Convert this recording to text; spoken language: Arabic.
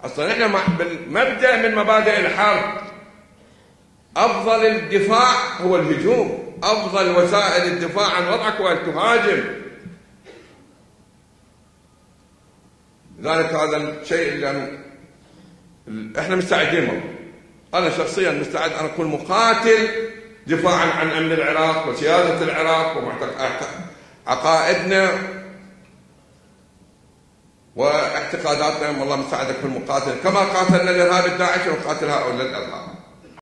اصلا احنا بالمبدأ من مبادئ الحرب افضل الدفاع هو الهجوم، افضل وسائل الدفاع عن وضعك هو ان تهاجم. لذلك هذا الشيء اللي احنا مستعدين. انا شخصيا مستعد ان اكون مقاتل دفاعا عن امن العراق وسياده العراق وعقائدنا واعتقاداتنا. والله مستعد اكون مقاتل كما قاتلنا الارهاب الداعش ونقاتل هؤلاء الارهاب.